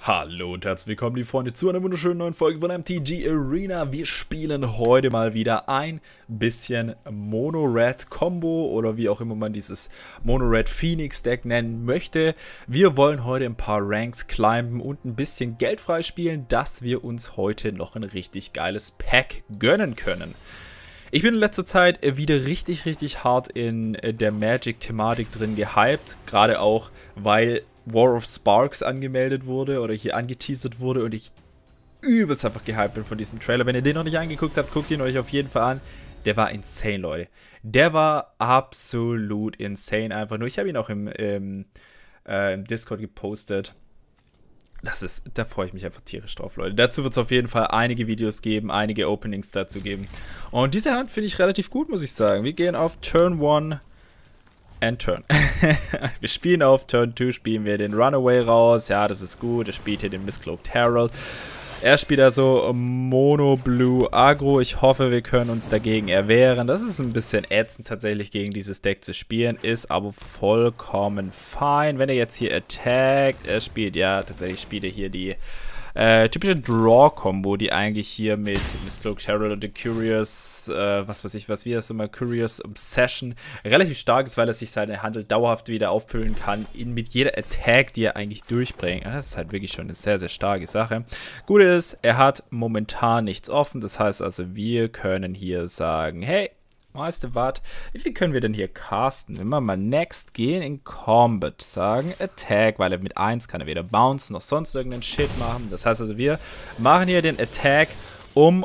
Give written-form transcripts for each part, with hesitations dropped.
Hallo und herzlich willkommen, liebe Freunde, zu einer wunderschönen neuen Folge von MTG Arena. Wir spielen heute mal wieder ein bisschen Mono-Red-Combo oder wie auch immer man dieses Mono-Red-Phoenix-Deck nennen möchte. Wir wollen heute ein paar Ranks climben und ein bisschen Geld freispielen, dass wir uns heute noch ein richtig geiles Pack gönnen können. Ich bin in letzter Zeit wieder richtig hart in der Magic-Thematik drin gehypt, gerade auch, weil War of Sparks angemeldet wurde oder hier angeteasert wurde und ich übelst einfach gehypt bin von diesem Trailer. Wenn ihr den noch nicht angeguckt habt, guckt ihn euch auf jeden Fall an. Der war insane, Leute. Der war absolut insane einfach nur. Ich habe ihn auch im Discord gepostet. Da freue ich mich einfach tierisch drauf, Leute. Dazu wird es auf jeden Fall einige Videos geben, einige Openings dazu geben. Und diese Hand finde ich relativ gut, muss ich sagen. Wir gehen auf Turn 1 and Turn. Wir spielen auf Turn 2, spielen wir den Runaway raus. Ja, das ist gut. Er spielt hier den Mistcloaked Herald. Er spielt also Mono Blue Aggro. Ich hoffe, wir können uns dagegen erwehren. Das ist ein bisschen ätzend tatsächlich gegen dieses Deck zu spielen, ist aber vollkommen fein. Wenn er jetzt hier attackt, er spielt, ja, tatsächlich spielt er hier die typische Draw-Kombo, die eigentlich hier mit Mistcloaked Herald und The Curious, Curious Obsession relativ stark ist, weil er sich seine Hand dauerhaft wieder auffüllen kann, mit jeder Attack, die er eigentlich durchbringt. Das ist halt wirklich schon eine sehr starke Sache. Gut ist, er hat momentan nichts offen, das heißt also, wir können hier sagen, hey, weißt du was? Wie viel können wir denn hier casten? Wenn wir mal Next gehen in Combat, sagen Attack, weil er mit 1 kann er weder Bounce noch sonst irgendeinen Shit machen. Das heißt also, wir machen hier den Attack, um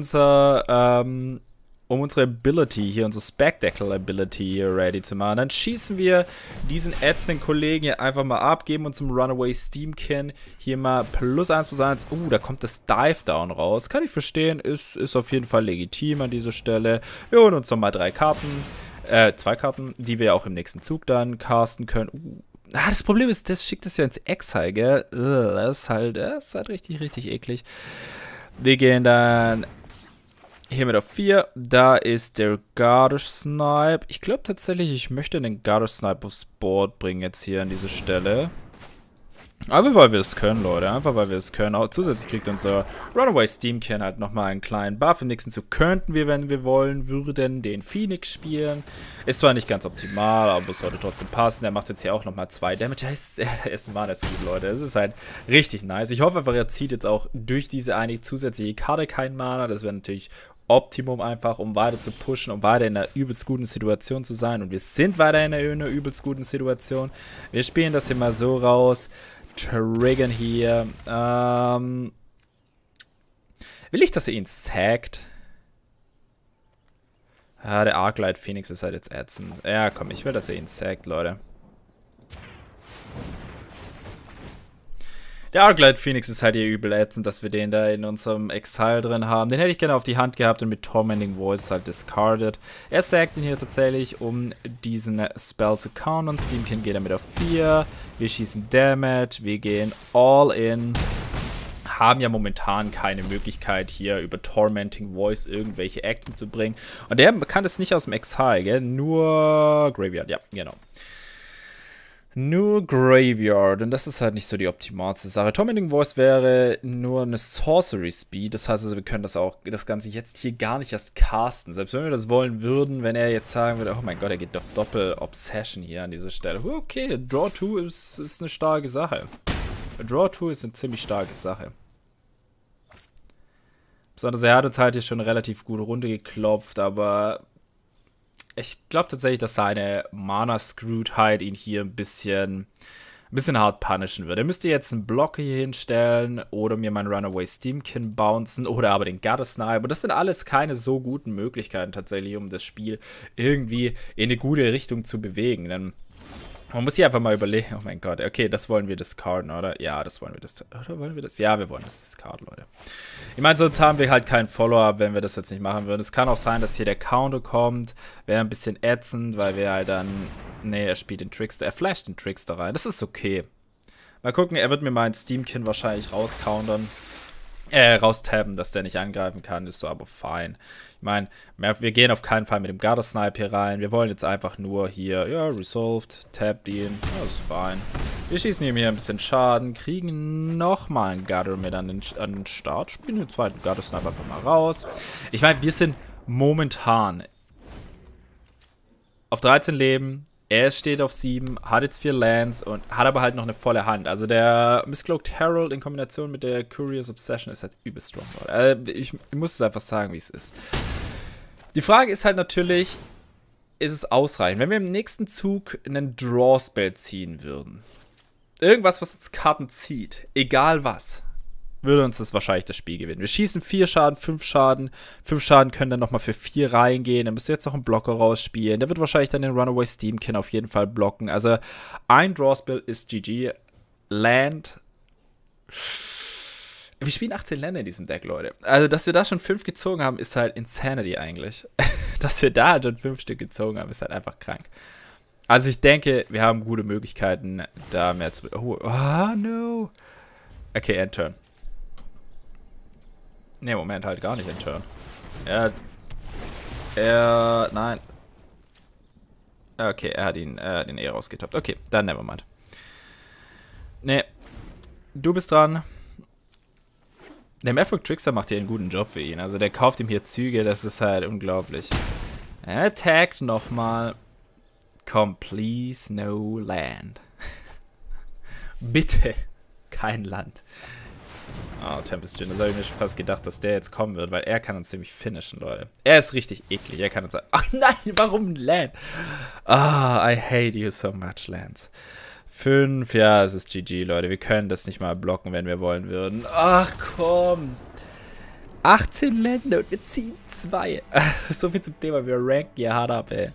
unsere Ability hier, unsere Spectacle-Ability hier ready zu machen. Dann schießen wir diesen ätzenden Kollegen hier einfach mal ab, geben uns zum Runaway Steamkin hier mal +1/+1. Da kommt das Dive Down raus. Kann ich verstehen, ist auf jeden Fall legitim an dieser Stelle. Wir holen uns nochmal 2 Karten, die wir auch im nächsten Zug dann casten können. Das Problem ist, das schickt es ja ins Exile, gell? Das ist halt richtig eklig. Wir gehen dann hier mit auf 4, da ist der Gardish Snipe. Ich glaube tatsächlich, ich möchte den Gardish Snipe aufs Board bringen jetzt hier an diese Stelle. Aber weil wir es können, Leute. Einfach weil wir es können. Auch zusätzlich kriegt unser Runaway Steamkin halt nochmal einen kleinen Buff. Im nächsten Zug könnten wir, wenn wir wollen, würden den Phoenix spielen. Ist zwar nicht ganz optimal, aber es sollte trotzdem passen. Der macht jetzt hier auch nochmal 2 Damage. Er ist Mana zu gut, Leute. Das ist halt richtig nice. Ich hoffe einfach, er zieht jetzt auch durch diese eine zusätzliche Karte kein Mana. Das wäre natürlich Optimum einfach, um weiter zu pushen, um weiter in einer übelst guten Situation zu sein. Und wir sind weiter in einer übelst guten Situation. Wir spielen das hier mal so raus. Triggern hier. Will ich, dass er ihn sackt? Der Arclight Phoenix ist halt jetzt ätzend. Ja, komm, ich will, dass er ihn sackt, Leute. Der Arclight Phoenix ist halt hier übel ätzend, dass wir den da in unserem Exile drin haben. Den hätte ich gerne auf die Hand gehabt und mit Tormenting Voice halt discarded. Er sackt ihn hier tatsächlich, um diesen Spell zu countern. Steamkin geht damit auf 4. Wir schießen Damage. Wir gehen all in. Haben ja momentan keine Möglichkeit hier über Tormenting Voice irgendwelche Action zu bringen. Und der kann das nicht aus dem Exile, gell? Nur Graveyard, ja, genau. Nur Graveyard, und das ist halt nicht so die optimalste Sache. Tormenting Voice wäre nur eine Sorcery Speed, das heißt also, wir können das Ganze jetzt hier gar nicht erst casten. Selbst wenn wir das wollen würden, wenn er jetzt sagen würde, oh mein Gott, er geht doch Doppel-Obsession hier an dieser Stelle. Okay, Draw 2 ist eine starke Sache. Draw 2 ist eine ziemlich starke Sache. Besonders er hat uns halt hier schon eine relativ gute Runde geklopft, aber ich glaube tatsächlich, dass seine Mana-Screwedheit ihn hier ein bisschen hart punishen wird. Er müsste jetzt einen Blocker hier hinstellen oder mir meinen Runaway Steamkin bouncen oder aber den Gardish Snipe. Und das sind alles keine so guten Möglichkeiten tatsächlich, um das Spiel irgendwie in eine gute Richtung zu bewegen. Denn man muss hier einfach mal überlegen, oh mein Gott, okay, das wollen wir discarden, oder? Ja, das wollen wir oder wollen wir das? Ja, wir wollen das discarden, Leute. Ich meine, sonst haben wir halt keinen Follow-up, wenn wir das jetzt nicht machen würden. Es kann auch sein, dass hier der Counter kommt. Wäre ein bisschen ätzend, weil wir halt dann, nee, er spielt den Trickster, er flasht den Trickster rein. Das ist okay. Mal gucken, er wird mir meinen Steamkin wahrscheinlich rauscountern. Raustappen, dass der nicht angreifen kann, ist so aber fein. Ich meine, wir gehen auf keinen Fall mit dem Gardish Snipe hier rein. Wir wollen jetzt einfach nur hier, ja, resolved, tapped ihn, ja, ist fein. Wir schießen ihm hier ein bisschen Schaden, kriegen nochmal einen Gutter mit an den Start, spielen den zweiten Gutter-Sniper einfach mal raus. Ich meine, wir sind momentan auf 13 Leben, er steht auf 7, hat jetzt 4 Lands und hat aber halt noch eine volle Hand. Also der Mistcloaked Herald in Kombination mit der Curious Obsession ist halt übelst strong. Ich muss es einfach sagen, wie es ist. Die Frage ist halt natürlich, ist es ausreichend? Wenn wir im nächsten Zug einen Draw-Spell ziehen würden, irgendwas, was uns Karten zieht, egal was, würde uns das wahrscheinlich das Spiel gewinnen. Wir schießen 4 Schaden, 5 Schaden. 5 Schaden können dann nochmal für 4 reingehen. Dann müsst ihr jetzt noch einen Blocker rausspielen. Der wird wahrscheinlich dann den Runaway Steamkin auf jeden Fall blocken. Also ein Draw-Spell ist GG. Land. Wir spielen 18 Länder in diesem Deck, Leute. Also, dass wir da schon 5 gezogen haben, ist halt Insanity eigentlich. Dass wir da halt schon 5 Stück gezogen haben, ist halt einfach krank. Also, ich denke, wir haben gute Möglichkeiten, da mehr zu... Oh, no. Okay, End-Turn. Ne, Moment, halt gar nicht End-Turn. Nein. Okay, er hat ihn eh rausgetoppt. Okay, dann nevermind. Ne, du bist dran. Der Maverick Trickster macht hier einen guten Job für ihn. Also der kauft ihm hier Züge, das ist halt unglaublich. Er attackt nochmal. Komm, please, no land. Bitte, kein Land. Oh, Tempest Djinn, das habe ich mir schon fast gedacht, dass der jetzt kommen wird, weil er kann uns ziemlich finishen, Leute. Er ist richtig eklig, er kann uns sagen, ach nein, warum Land? Ah, I hate you so much, Lands. 5, ja, es ist GG, Leute. Wir können das nicht mal blocken, wenn wir wollen würden. Ach, komm. 18 Länder und wir ziehen 2. So viel zum Thema, wir ranken hier hart ab, ey.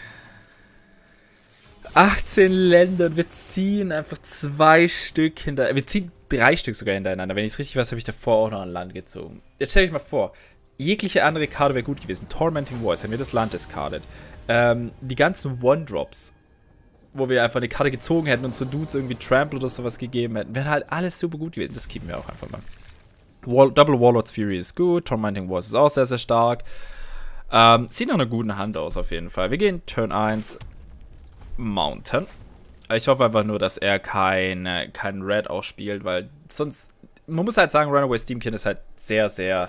18 Länder und wir ziehen einfach 2 Stück hinter... Wir ziehen 3 Stück sogar hintereinander. Wenn ich es richtig weiß, habe ich davor auch noch ein Land gezogen. Jetzt stell euch mal vor, jegliche andere Karte wäre gut gewesen. Tormenting Voice, haben wir das Land discarded. Die ganzen One-Drops, wo wir einfach eine Karte gezogen hätten, unsere Dudes irgendwie Trample oder sowas gegeben hätten, wären halt alles super gut gewesen. Das keepen wir auch einfach mal. Double Warlord's Fury ist gut. Tormenting Voice ist auch sehr, sehr stark. Sieht nach einer guten Hand aus auf jeden Fall. Wir gehen Turn 1 Mountain. Ich hoffe einfach nur, dass er kein Red auch spielt, weil sonst, man muss halt sagen, Runaway Steamkin ist halt sehr, sehr...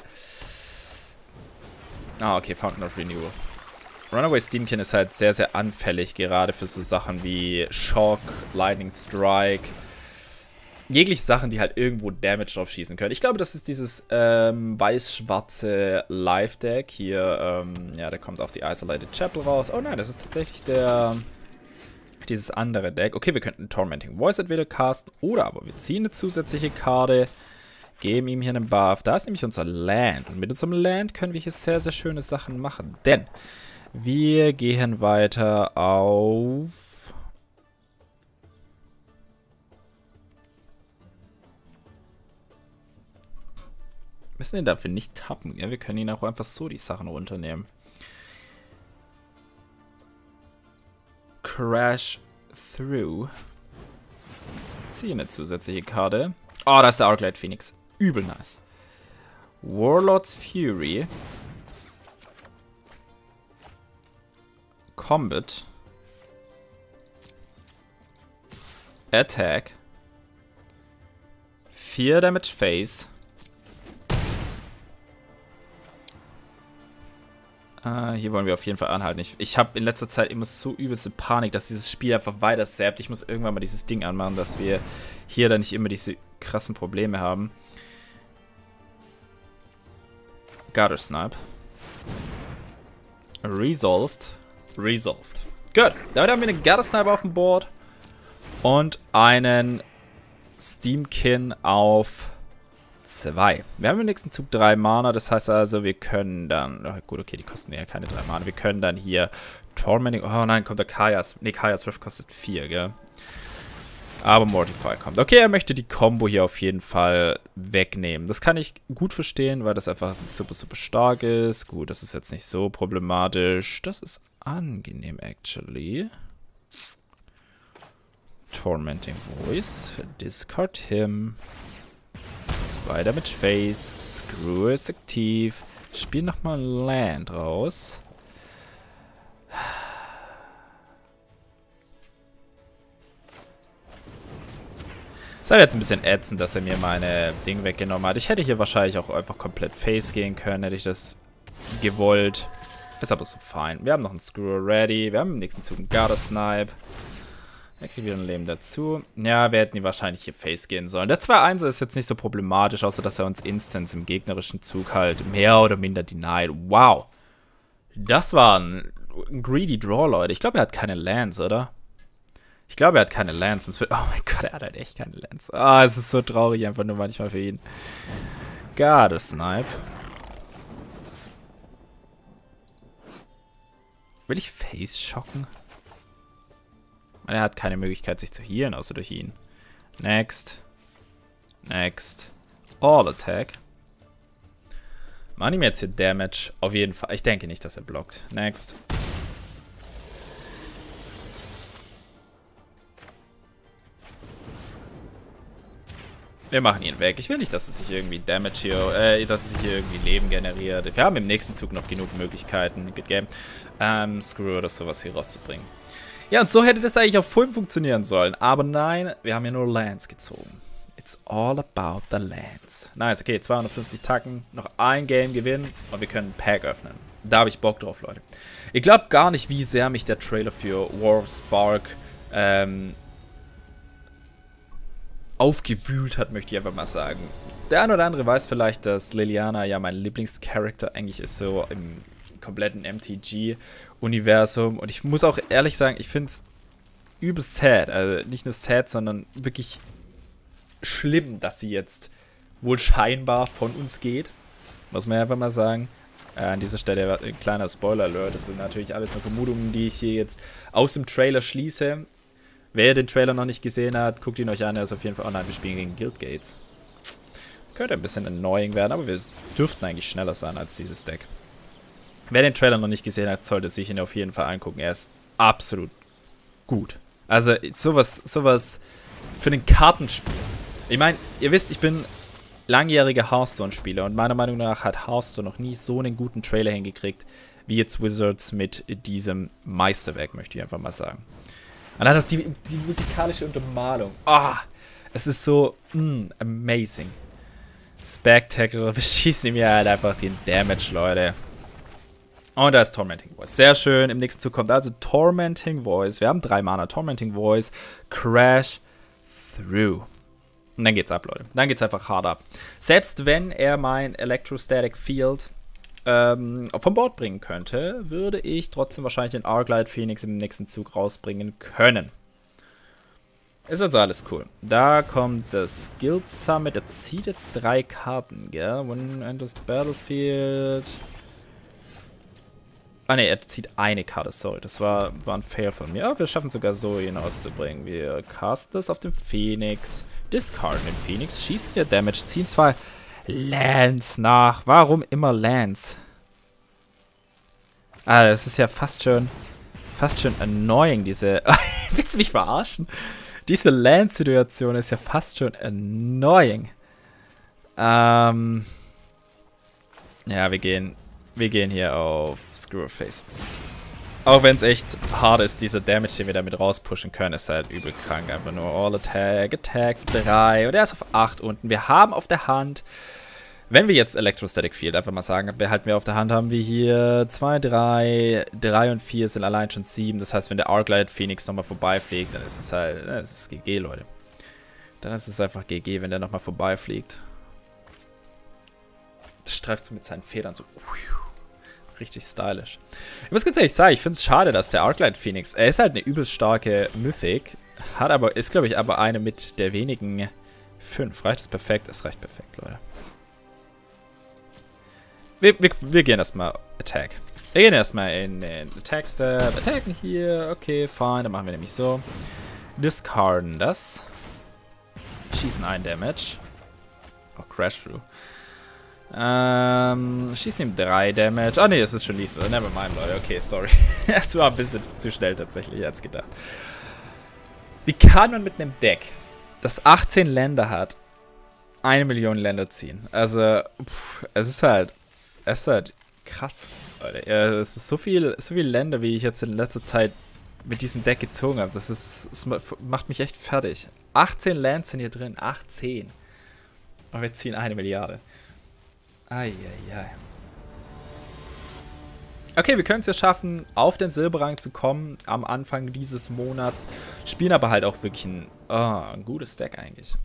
Ah, okay, Fountain of Renewal. Runaway Steamkin ist halt sehr, sehr anfällig, gerade für so Sachen wie Shock, Lightning Strike. Jegliche Sachen, die halt irgendwo Damage drauf schießen können. Ich glaube, das ist dieses weiß-schwarze Live-Deck. Hier, ja, da kommt auch die Isolated Chapel raus. Oh nein, das ist tatsächlich dieses andere Deck. Okay, wir könnten Tormenting Voice entweder casten oder aber wir ziehen eine zusätzliche Karte, geben ihm hier einen Buff. Da ist nämlich unser Land. Und mit unserem Land können wir hier sehr, sehr schöne Sachen machen. Denn wir gehen weiter auf... Wir müssen ihn dafür nicht tappen. Ja? Wir können ihn auch einfach so die Sachen runternehmen. Crash Through. Ziehe eine zusätzliche Karte. Oh, da ist der Arclight Phoenix. Übel nice. Warlord's Fury. Combat. Attack. 4 Damage Face. Hier wollen wir auf jeden Fall anhalten. Ich habe in letzter Zeit immer so übelste Panik, dass dieses Spiel einfach weiter zappt. Ich muss irgendwann mal dieses Ding anmachen, dass wir hier dann nicht immer diese krassen Probleme haben. Gutter Snipe. Resolved. Resolved. Gut. Damit haben wir einen Gutter Snipe auf dem Board. Und einen Steamkin auf 2. Wir haben im nächsten Zug 3 Mana, das heißt also, wir können dann... Oh, gut, okay, die kosten ja keine 3 Mana. Wir können dann hier Tormenting... Oh nein, kommt der Kaya's... Ne, Kaya's Rift kostet 4, gell? Aber Mortify kommt. Okay, er möchte die Combo hier auf jeden Fall wegnehmen. Das kann ich gut verstehen, weil das einfach super, super stark ist. Gut, das ist jetzt nicht so problematisch. Das ist angenehm, actually. Tormenting Voice. Discard him. 2 Damage Face. Screw ist aktiv. Spiel nochmal Land raus. Ist halt jetzt ein bisschen ätzend, dass er mir meine Ding weggenommen hat. Ich hätte hier wahrscheinlich auch einfach komplett Face gehen können, hätte ich das gewollt. Ist aber so fein. Wir haben noch einen Screw ready. Wir haben im nächsten Zug einen Garter Snipe. Er kriegt wieder ein Leben dazu. Ja, wir hätten die wahrscheinlich hier Face gehen sollen. Der 2-1er ist jetzt nicht so problematisch, außer dass er uns Instance im gegnerischen Zug halt mehr oder minder denied. Wow. Das war ein greedy Draw, Leute. Ich glaube, er hat keine Lands, oder? Ich glaube, er hat keine Lands. Sonst wird, oh mein Gott, er hat halt echt keine Lands. Ah, es ist so traurig einfach nur manchmal für ihn. Garter Snipe. Will ich Face schocken? Er hat keine Möglichkeit, sich zu healen, außer durch ihn. Next. Next. All Attack. Machen ihm jetzt hier Damage. Auf jeden Fall. Ich denke nicht, dass er blockt. Next. Wir machen ihn weg. Ich will nicht, dass es sich irgendwie Damage hier, dass es sich hier irgendwie Leben generiert. Wir haben im nächsten Zug noch genug Möglichkeiten, Good Game, Screw oder sowas hier rauszubringen. Ja, und so hätte das eigentlich auf Full funktionieren sollen. Aber nein, wir haben ja nur Lands gezogen. It's all about the Lands. Nice, okay, 250 Tacken, noch ein Game gewinnen und wir können ein Pack öffnen. Da habe ich Bock drauf, Leute. Ich glaube gar nicht, wie sehr mich der Trailer für War of Spark aufgewühlt hat, möchte ich einfach mal sagen. Der eine oder andere weiß vielleicht, dass Liliana ja mein Lieblingscharakter eigentlich ist, so im kompletten MTG-Universum. Und ich muss auch ehrlich sagen, ich finde es übel sad. Also nicht nur sad, sondern wirklich schlimm, dass sie jetzt wohl scheinbar von uns geht. Muss man einfach mal sagen. An dieser Stelle ein kleiner Spoiler-Alert. Das sind natürlich alles nur Vermutungen, die ich hier jetzt aus dem Trailer schließe. Wer den Trailer noch nicht gesehen hat, guckt ihn euch an. Er ist auf jeden Fall... Oh nein, wir spielen gegen Guildgates. Könnte ein bisschen annoying werden, aber wir dürften eigentlich schneller sein als dieses Deck. Wer den Trailer noch nicht gesehen hat, sollte sich ihn auf jeden Fall angucken. Er ist absolut gut. Also sowas für den Kartenspiel. Ich meine, ihr wisst, ich bin langjähriger Hearthstone-Spieler und meiner Meinung nach hat Hearthstone noch nie so einen guten Trailer hingekriegt, wie jetzt Wizards mit diesem Meisterwerk, möchte ich einfach mal sagen. Und dann noch die musikalische Untermalung. Ah, es ist so amazing. Spectacular. Wir schießen ihm ja halt einfach den Damage, Leute. Und da ist Tormenting Voice. Sehr schön. Im nächsten Zug kommt also Tormenting Voice. Wir haben 3 Mana. Tormenting Voice. Crash Through. Und dann geht's ab, Leute. Dann geht's einfach hart ab. Selbst wenn er mein Electrostatic Field vom Board bringen könnte, würde ich trotzdem wahrscheinlich den Arclight Phoenix im nächsten Zug rausbringen können. Ist also alles cool. Da kommt das Guild Summit. Er zieht jetzt 3 Karten, gell? When enters the battlefield. Ah ne, er zieht eine Karte, sorry. Das war ein Fail von mir. Ja, wir schaffen sogar so, ihn auszubringen. Wir casten das auf den Phoenix. Discarden den Phoenix. Schießen wir Damage. Ziehen 2 Lands nach. Warum immer Lands? Ah, das ist ja fast schon annoying, diese... Willst du mich verarschen? Diese Land-Situation ist ja fast schon annoying. Ja, wir gehen hier auf Screwface. Auch wenn es echt hart ist, dieser Damage, den wir damit rauspushen können, ist halt übel krank. Einfach nur All Attack, Attack für 3 und er ist auf 8 unten. Wir haben auf der Hand, wenn wir jetzt Electrostatic Field einfach mal sagen, behalten wir auf der Hand, haben wir hier 2, 3, 3 und 4 sind allein schon 7. Das heißt, wenn der Arclight Phoenix nochmal vorbeifliegt, dann ist es halt, das ist GG, Leute. Dann ist es einfach GG, wenn der nochmal vorbeifliegt. Das streift so mit seinen Federn so. Richtig stylisch. Ich muss ganz ehrlich sagen, ich finde es schade, dass der Arclight Phoenix, er ist halt eine übelst starke Mythic, ist glaube ich aber eine mit der wenigen 5. Reicht es perfekt? Es reicht perfekt, Leute. Wir gehen erstmal Attack. Wir gehen erstmal in den Attack Step. Attacken hier. Okay, fine. Dann machen wir nämlich so. Discarden das. Schießen 1 Damage. Oh, Crash Through. Schießen ihm 3 Damage. Ah, ne, es ist schon lethal. Nevermind, Leute. Okay, sorry. Es war ein bisschen zu schnell tatsächlich, als gedacht. Wie kann man mit einem Deck, das 18 Länder hat, 1 Million Länder ziehen? Also, es ist halt krass, Leute. Ja, es ist so viel Länder, wie ich jetzt in letzter Zeit mit diesem Deck gezogen habe. Das macht mich echt fertig. 18 Lands sind hier drin. 18. Und wir ziehen 1 Milliarde. Eieiei. Okay, wir können es ja schaffen, auf den Silberrang zu kommen am Anfang dieses Monats. Spielen aber halt auch wirklich ein gutes Deck eigentlich.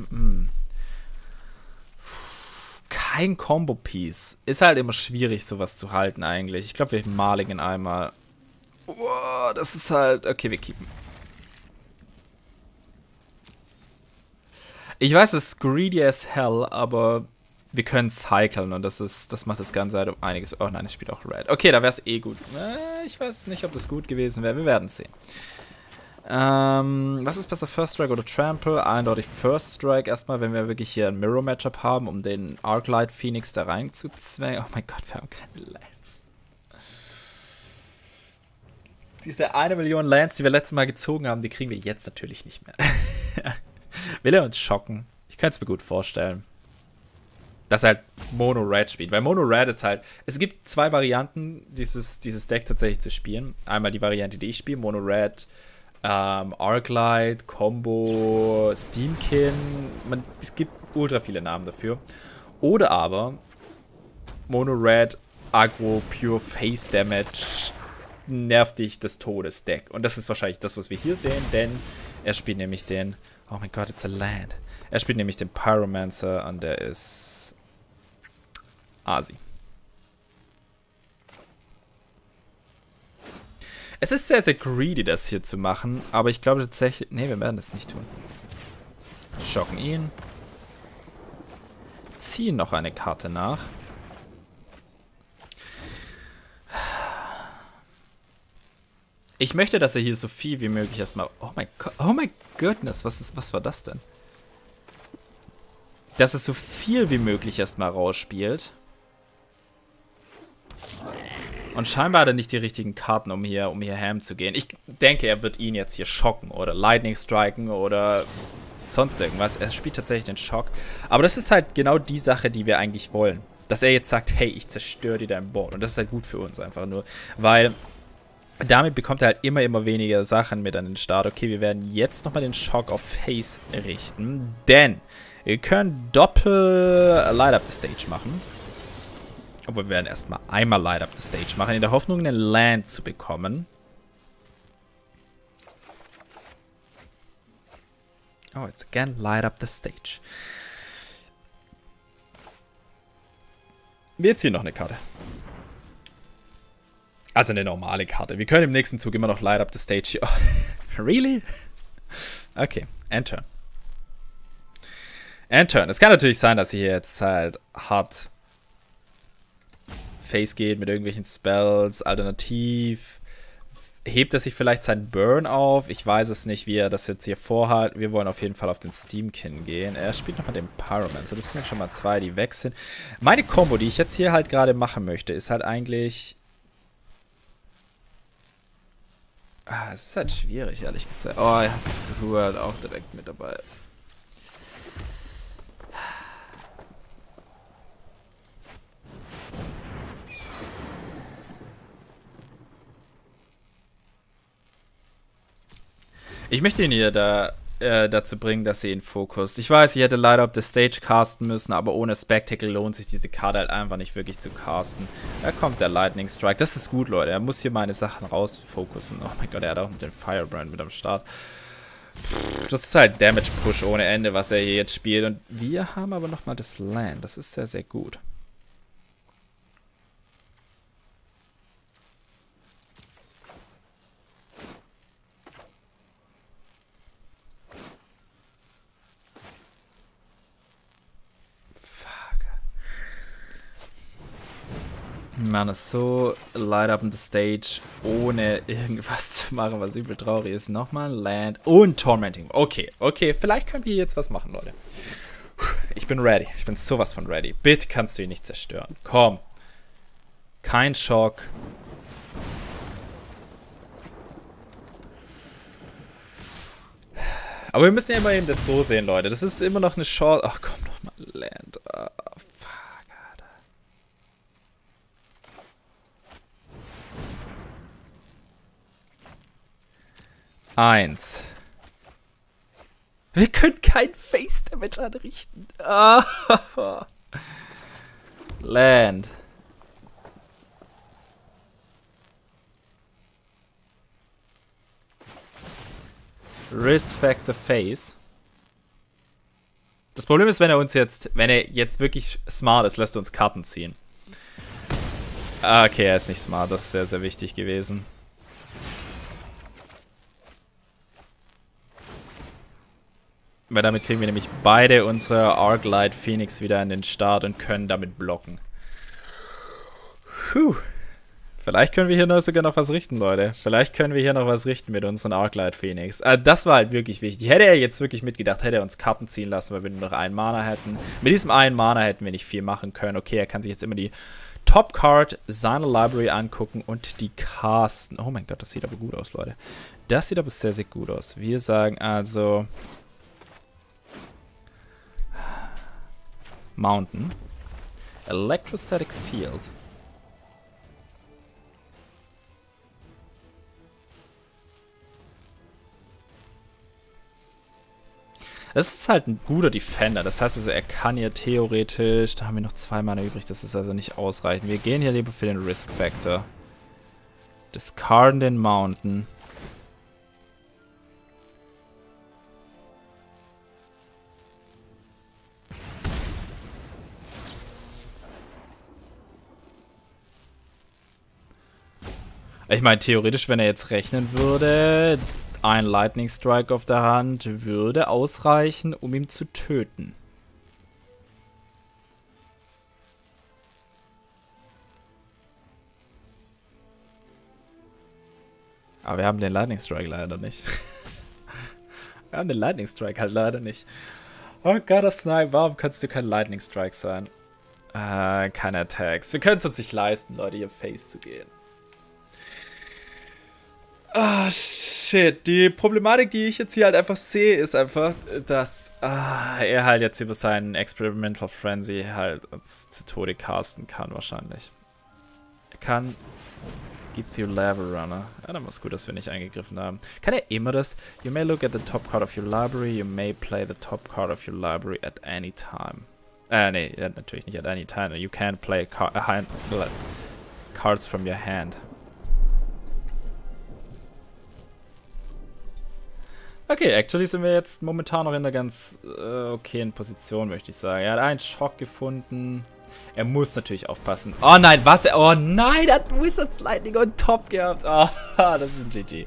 Kein Combo-Piece. Ist halt immer schwierig, sowas zu halten eigentlich. Ich glaube, wir maligen einmal. Wow, das ist halt... Okay, wir keepen. Ich weiß, es ist greedy as hell, aber wir können cyclen und das macht das Ganze halt um einiges. Oh nein, es spielt auch Red. Okay, da wäre es eh gut. Ich weiß nicht, ob das gut gewesen wäre. Wir werden es sehen. Was ist besser, First Strike oder Trample? Eindeutig First Strike erstmal, wenn wir wirklich hier ein Mirror-Matchup haben, um den Arclight Phoenix da reinzuzwängen. Oh mein Gott, wir haben keine Lands. Diese 1 Million Lands, die wir letztes Mal gezogen haben, die kriegen wir jetzt natürlich nicht mehr. Will er uns schocken? Ich kann es mir gut vorstellen. Dass er halt Mono-Red spielt. Weil Mono-Red ist halt... Es gibt 2 Varianten, dieses Deck tatsächlich zu spielen. Einmal die Variante, die ich spiele, Mono-Red, Arclight, Combo, Steamkin. Es gibt ultra viele Namen dafür. Oder aber Mono-Red, Aggro, Pure Face Damage, nervt dich des Todes Deck. Und das ist wahrscheinlich das, was wir hier sehen, denn er spielt nämlich den... Oh mein Gott, it's a land. Er spielt nämlich den Pyromancer und der ist... Asi. Es ist sehr, sehr greedy, das hier zu machen, aber ich glaube tatsächlich... Ne, wir werden das nicht tun. Schocken ihn. Ziehen noch eine Karte nach. Ich möchte, dass er hier so viel wie möglich erstmal... Oh mein Gott, oh my goodness, was war das denn? Dass es so viel wie möglich erstmal rausspielt. Und scheinbar hat er nicht die richtigen Karten, um hier ham zu gehen. Ich denke, er wird ihn jetzt hier schocken oder Lightning striken oder sonst irgendwas. Er spielt tatsächlich den Schock. Aber das ist halt genau die Sache, die wir eigentlich wollen. Dass er jetzt sagt, hey, ich zerstöre dir dein Board. Und das ist halt gut für uns einfach nur. Weil damit bekommt er halt immer weniger Sachen mit an den Start. Okay, wir werden jetzt nochmal den Schock auf Face richten. Denn wir können Doppel Light Up the Stage machen. Obwohl wir werden erstmal einmal Light Up the Stage machen, in der Hoffnung, einen Land zu bekommen. Oh, it's again Light Up the Stage. Wir ziehen noch eine Karte. Also eine normale Karte. Wir können im nächsten Zug immer noch Light Up the Stage hier. Oh, really? Okay, End Turn. End Turn. Es kann natürlich sein, dass sie hier jetzt halt hart Face geht mit irgendwelchen Spells. Alternativ hebt er sich vielleicht seinen Burn auf. Ich weiß es nicht, wie er das jetzt hier vorhat. Wir wollen auf jeden Fall auf den Steamkin gehen. Er spielt nochmal den Pyromancer. Das sind schon mal 2, die weg sind. Meine Combo, die ich jetzt hier halt gerade machen möchte, ist halt eigentlich... es ist halt schwierig, ehrlich gesagt. Oh, er hat Screw auch direkt mit dabei. Ich möchte ihn hier dazu bringen, dass sie ihn fokust. Ich weiß, ich hätte leider auf the Stage casten müssen, aber ohne Spectacle lohnt sich diese Karte halt einfach nicht wirklich zu casten. Da kommt der Lightning Strike. Das ist gut, Leute. Er muss hier meine Sachen rausfokussen. Oh mein Gott, er hat auch den Firebrand mit am Start. Das ist halt Damage Push ohne Ende, was er hier jetzt spielt. Und wir haben aber nochmal das Land. Das ist sehr, sehr gut. Man ist so light up in the stage, ohne irgendwas zu machen, was übel traurig ist. Nochmal Land und Tormenting. Okay, okay, vielleicht können wir jetzt was machen, Leute. Ich bin ready. Ich bin sowas von ready. Bitte kannst du ihn nicht zerstören. Komm. Kein Schock. Aber wir müssen ja immerhin das so sehen, Leute. Das ist immer noch eine Chance. Ach komm, nochmal Land. Oh, fuck, Alter. 1. Wir können kein Face Damage anrichten. Ah. Land. Risk Factor Face. Das Problem ist, wenn er jetzt wirklich smart ist, lässt er uns Karten ziehen. Okay, er ist nicht smart. Das ist sehr, sehr wichtig gewesen. Weil damit kriegen wir nämlich beide unsere Arclight Phoenix wieder in den Start und können damit blocken. Puh. Vielleicht können wir hier sogar noch was richten, Leute. Vielleicht können wir hier noch was richten mit unseren Arclight Phoenix. Das war halt wirklich wichtig. Hätte er jetzt wirklich mitgedacht, hätte er uns Karten ziehen lassen, weil wir nur noch einen Mana hätten. Mit diesem einen Mana hätten wir nicht viel machen können. Okay, er kann sich jetzt immer die Top Card seiner Library angucken und die casten. Oh mein Gott, das sieht aber gut aus, Leute. Das sieht aber sehr, sehr gut aus. Wir sagen also Mountain. Electrostatic Field. Das ist halt ein guter Defender. Das heißt also, er kann hier theoretisch... Da haben wir noch 2 Mana übrig. Das ist also nicht ausreichend. Wir gehen hier lieber für den Risk Factor. Discarden den Mountain. Ich meine, theoretisch, wenn er jetzt rechnen würde... Ein Lightning Strike auf der Hand würde ausreichen, um ihn zu töten. Aber wir haben den Lightning Strike leider nicht. Wir haben den Lightning Strike halt leider nicht. Oh Gott, das Snipe, warum kannst du kein Lightning Strike sein? Keine Attacks. Wir können es uns nicht leisten, Leute, hier Face zu gehen. Ah, shit. Die Problematik, die ich jetzt hier halt einfach sehe, ist einfach, dass er halt jetzt über seinen Experimental Frenzy halt uns zu Tode casten kann, wahrscheinlich. Er kann Give you Level Runner. Ja, dann war es gut, dass wir nicht eingegriffen haben. Kann er immer das? You may look at the top card of your library. You may play the top card of your library at any time. Nee, ja, natürlich nicht at any time. You can play cards from your hand. Okay, actually sind wir jetzt momentan noch in einer ganz okayen Position, möchte ich sagen. Er hat einen Schock gefunden. Er muss natürlich aufpassen. Oh nein, was? Oh nein, er hat Wizards Lightning on top gehabt. Oh, das ist ein GG.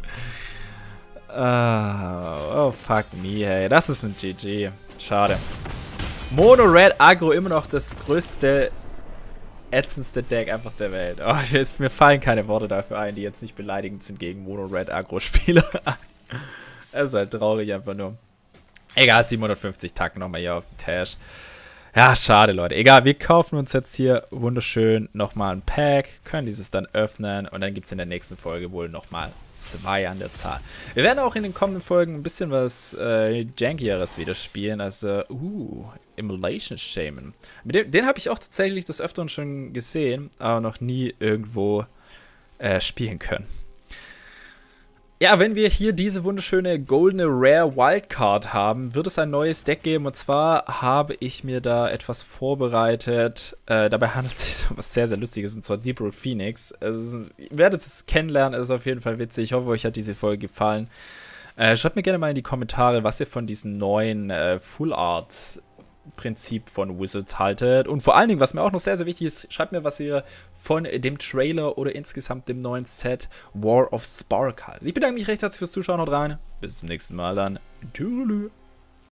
Oh, fuck me, hey. Das ist ein GG. Schade. Mono Red Aggro immer noch das größte, ätzendste Deck einfach der Welt. Oh, mir fallen keine Worte dafür ein, die jetzt nicht beleidigend sind gegen Mono Red Aggro Spieler. Das ist halt traurig einfach nur. Egal, 750 Tacken nochmal hier auf den Tash. Ja, schade, Leute. Egal, wir kaufen uns jetzt hier wunderschön nochmal ein Pack, können dieses dann öffnen und dann gibt es in der nächsten Folge wohl nochmal 2 an der Zahl. Wir werden auch in den kommenden Folgen ein bisschen was Jankieres wieder spielen, also, Immolation Shaman. Den habe ich auch tatsächlich des Öfteren schon gesehen, aber noch nie irgendwo spielen können. Ja, wenn wir hier diese wunderschöne goldene Rare Wildcard haben, wird es ein neues Deck geben. Und zwar habe ich mir da etwas vorbereitet. Dabei handelt es sich um was sehr, sehr Lustiges, und zwar Deep Root Phoenix. Also, ihr werdet es kennenlernen, es ist auf jeden Fall witzig. Ich hoffe, euch hat diese Folge gefallen. Schreibt mir gerne mal in die Kommentare, was ihr von diesem neuen Full Art Prinzip von Wizards haltet. Und vor allen Dingen, was mir auch noch sehr, sehr wichtig ist, schreibt mir, was ihr von dem Trailer oder insgesamt dem neuen Set War of Spark haltet. Ich bedanke mich recht herzlich fürs Zuschauen. Haut rein. Bis zum nächsten Mal dann. Tschüss.